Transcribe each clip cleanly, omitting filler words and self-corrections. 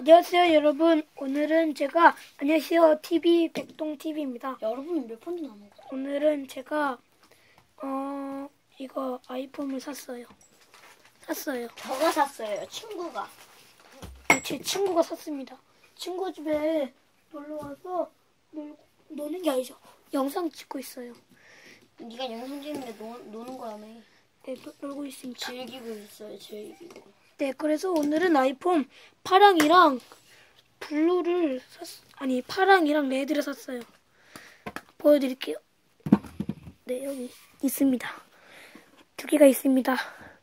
안녕하세요 여러분. 오늘은 제가 안녕하세요 TV 백동TV입니다. 여러분은 몇 번이나 먹어요? 오늘은 제가 이거 아이폰을 샀어요. 저가 샀어요. 친구가. 제 친구가 샀습니다. 친구 집에 놀러와서 노는 게 아니죠. 영상 찍고 있어요. 네가 영상 찍는데 노는 거라며. 네, 놀고 있습니다. 즐기고 있어요. 즐기고. 네, 그래서 오늘은 아이폰 파랑이랑 블루를 파랑이랑 레드를 샀어요. 보여드릴게요. 네, 여기 있습니다. 두 개가 있습니다.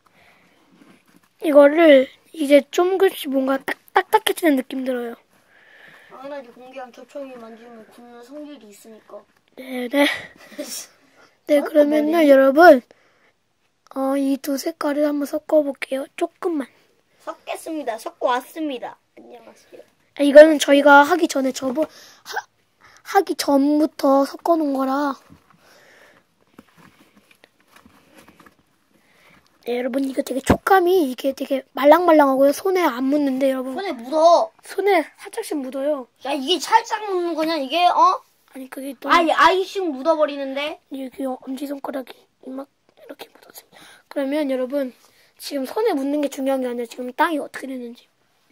이거를 이제 쫑글씨 뭔가 딱딱해지는 느낌 들어요. 당연하지. 공기랑 접촉이 만지면 굳는 성질이 있으니까. 네네. 네, 그러면요 여러분 이 두 색깔을 한번 섞어볼게요. 조금만. 섞겠습니다. 섞고 왔습니다. 안녕하세요. 이거는 저희가 하기 전부터 섞어놓은 거라. 네, 여러분 이거 되게 촉감이 이게 되게 말랑말랑하고요. 손에 안 묻는데 여러분. 손에 묻어. 손에 살짝씩 묻어요. 야, 이게 살짝 묻는 거냐? 이게 아니 그게 또 아이씩 묻어버리는데. 여기 엄지손가락이 막 이렇게 묻었습니다. 그러면 여러분 지금 손에 묻는 게 중요한 게 아니라 지금 땅이 어떻게 되는지.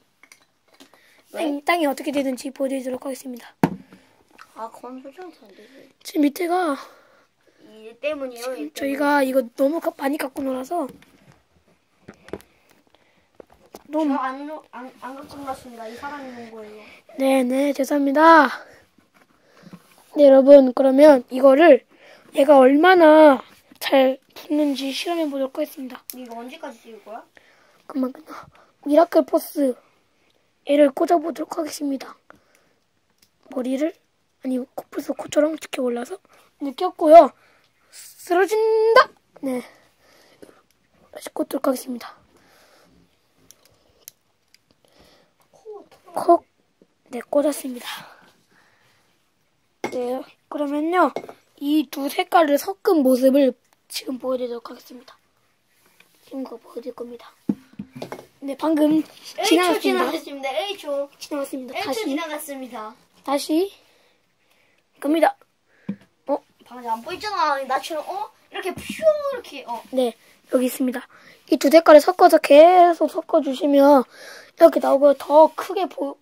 땅이 어떻게 되는지 보여드리도록 하겠습니다. 그건 솔직히 안 되지. 지금 밑에가 이 때문이요. 저희가 이거 너무 많이 갖고 놀아서 너무 안 갖고 놀았습니다. 이 사람이 놓은 거예요. 네네 죄송합니다. 네 여러분 그러면 이거를 얘가 얼마나 잘 붙는지 실험해 보도록 하겠습니다. 이거 언제까지 찍을 거야? 그만큼 미라클 포스 얘를 꽂아보도록 하겠습니다. 머리를 코뿔소 코처럼 이렇게 올라서 꼈고요. 쓰러진다. 네 다시 꽂도록 하겠습니다. 콕. 네 꽂았습니다. 네 그러면요 이 두 색깔을 섞은 모습을 지금 보여드리도록 하겠습니다. 친구가 보여드릴 겁니다. 네 방금 지나갔습니다. 1초 지나갔습니다. 1초 다시 지나갔습니다. 다시 갑니다. 방금 안 보이잖아. 나처럼 이렇게 퓨 이렇게 네 여기 있습니다. 이 두 색깔을 섞어서 계속 섞어주시면 이렇게 나오고요. 더 크게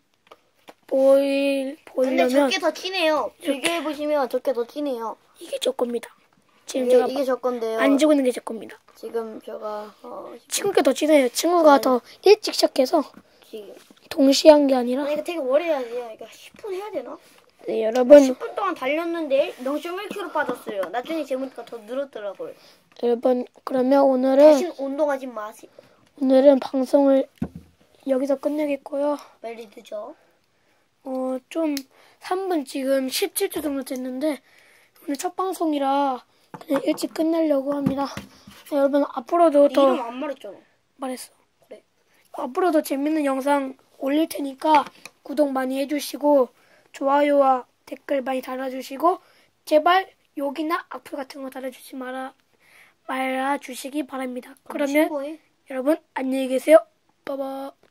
근데 보이려면 저게 더 티네요. 비교해 보시면 저게 더 티네요. 이게 제 겁니다. 지금 제가 이게 저 건데요. 만지고 있는 게 제 겁니다. 지금 제가 친구께 더 진해요. 친구가 더 일찍 시작해서 지금 동시에 한 게 아니라. 이거 되게 오래 해야 돼요. 이거 10분 해야 되나? 네 여러분 10분 동안 달렸는데 0.1kg 빠졌어요. 나중에 재보니까 더 늘었더라고요. 여러분 그러면 오늘은 다시는 운동하지 마세요. 방송을 여기서 끝내겠고요. 빨리 늦어. 좀 3분 지금 17초 정도 됐는데 오늘 첫 방송이라 그냥 일찍 끝내려고 합니다. 네, 여러분 앞으로도 더 이름 안 말했잖아. 말했어. 그래. 앞으로도 재밌는 영상 올릴 테니까 구독 많이 해주시고 좋아요와 댓글 많이 달아주시고 제발 욕이나 악플 같은 거 달아주지 말아주시기 바랍니다. 그러면 친구해. 여러분 안녕히 계세요. 빠바.